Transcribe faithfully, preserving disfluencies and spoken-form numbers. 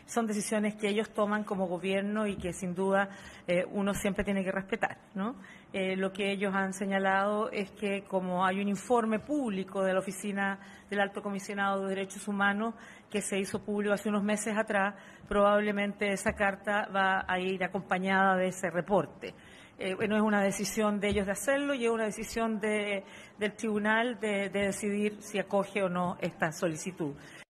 son decisiones que ellos toman como gobierno y que sin duda eh, uno siempre tiene que respetar, ¿no? Eh, lo que ellos han señalado es que como hay un informe público de la Oficina del Alto Comisionado de Derechos Humanos que se hizo público hace unos meses atrás, probablemente esa carta va a ir acompañada de ese reporte. Eh, no es una decisión de ellos de hacerlo y es una decisión de, del tribunal de, de decidir si acoge o no esta solicitud.